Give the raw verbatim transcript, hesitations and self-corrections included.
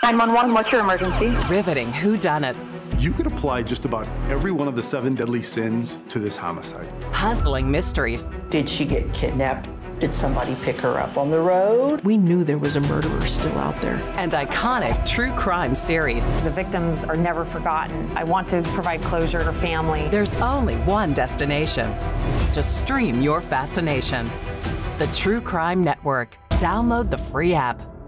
nine one one, what's your emergency? Riveting whodunnits. You could apply just about every one of the seven deadly sins to this homicide. Puzzling mysteries. Did she get kidnapped? Did somebody pick her up on the road? We knew there was a murderer still out there. And iconic true crime series. The victims are never forgotten. I want to provide closure to family. There's only one destination to stream your fascination. The True Crime Network. Download the free app.